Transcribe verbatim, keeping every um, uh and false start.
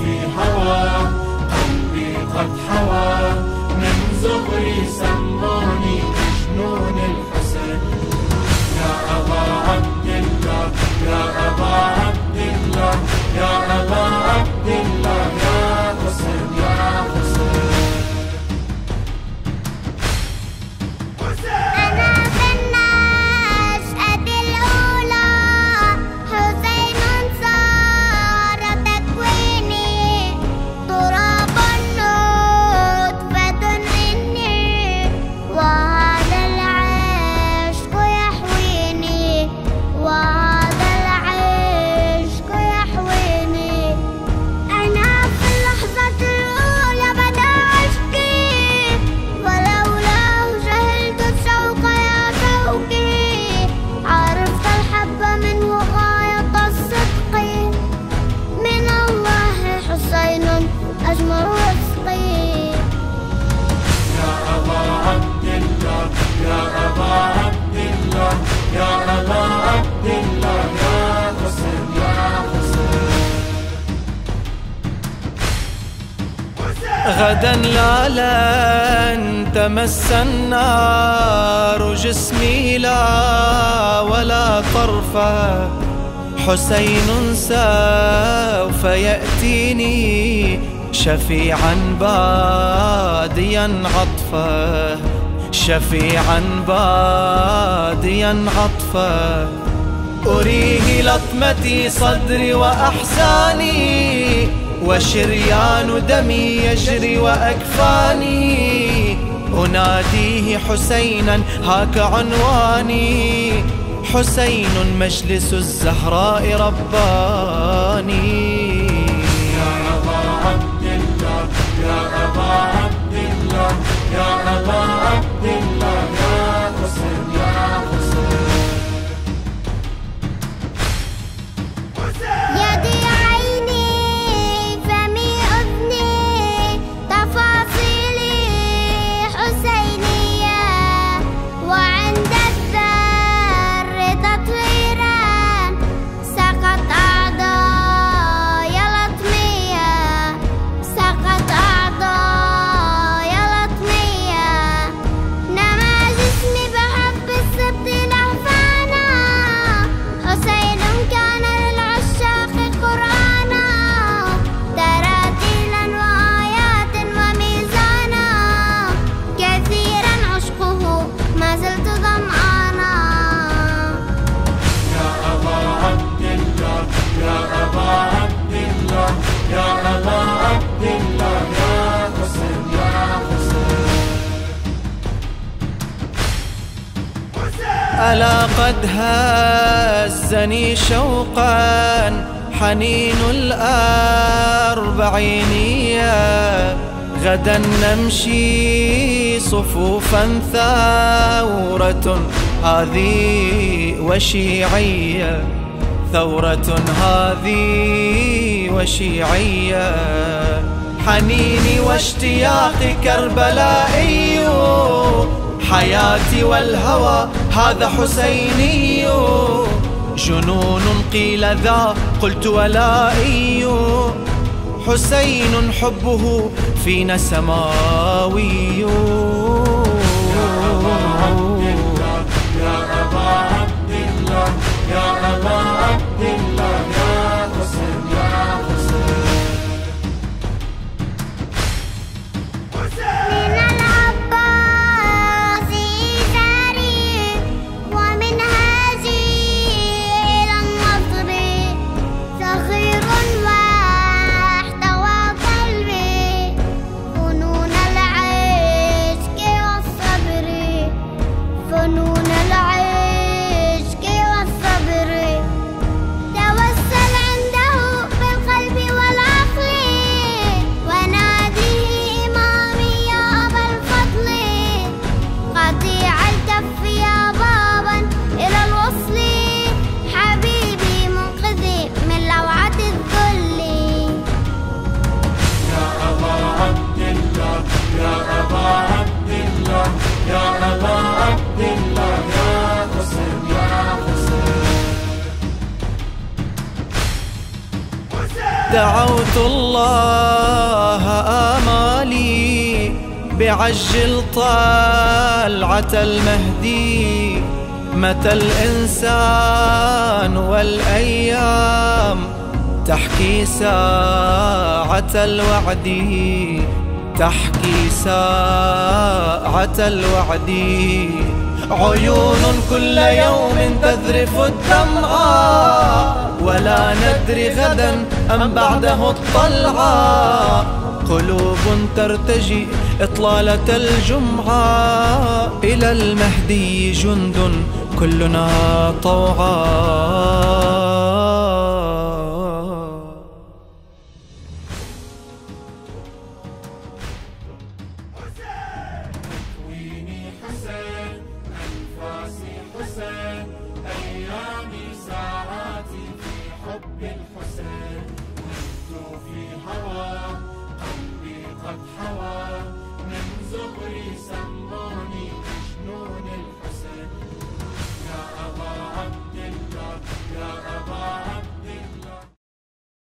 في هوى قلبي قد حوى من زغري سموني مجنون الحسن. يا أبا عبد الله يا أبا عبد الله يا أبا عبد الله يا حسين يا حسين. غدا لا لن تمس النار جسمي لا ولا طرفه. حسين سوف يأتيني شفيعا باديا عطفه، شفيعا باديا عطفه. أريه لطمتي صدري وأحزاني وشريان دمي يجري وأكفاني. أناديه حسينا هاك عنواني، حسين مجلس الزهراء رباني. يا أبا عبد الله يا أبا عبد الله يا أبا عبد الله يا حسين يا حسين. يدي عيني فمي أذني تفاصيلي حسينية، وعند الذر تطهيرا سقط أعضاي لطمية، سقط أعضاي لطمية. نما جسمي بحب السبت لهفانا، حسين كان للعشاق قرآنا، تراتيلا وآيات وميزانا، كثيرا عشقه ما زلت ظمآنا. يا أبا عبد الله يا أبا عبد الله يا أبا عبد الله يا حسين يا حسين. ألا قد هزني شوقا حنين الأربعينية. غدا نمشي صفوفا ثورة هذه وشيعية، ثورة هذه وشيعية. حنيني واشتياقي كربلائي، حياتي والهوى هذا حسيني. جنون قيل ذا قلت ولائي، حسين حبه فينا سماوي. يا أبا عبد الله يا أبا عبد الله يا أبا عبد الله يا حسين يا حسين. من العباس إيثاري ومنهاجي إلى النصر، صغير واحتوى قلبي فنون العشق دعوت الله آمالي بعجل طلعة المهدي. متى الإنسان والأيام تحكي ساعة الوعد، تحكي ساعة الوعد. عيون كل يوم تذرف الدمعة، ولا ندري غدا أم بعده الطلعة. قلوب ترتجي إطلالة الجمعة، إلى المهدي جند كلنا طوعا. تكويني حسين، أنفاسي حسين، أيامي ساعاتي في حب الحسين.